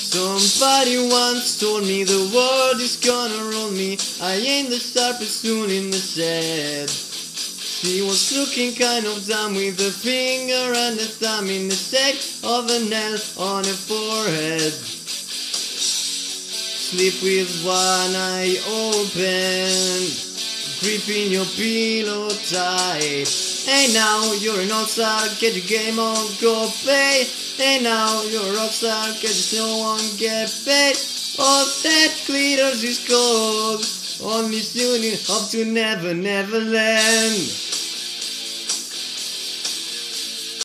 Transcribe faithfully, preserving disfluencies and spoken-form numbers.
Somebody once told me the world is gonna roll me. I ain't the sharpest tool in the shed. She was looking kind of dumb with a finger and a thumb in the shape of a nail on her forehead. Sleep with one eye open, gripping your pillow tight. Hey now, you're an all-star, get your game on, go play. Hey now, you're a rockstar, cause no one get paid. All that glitters is gold, only tuning up to Never Never Land.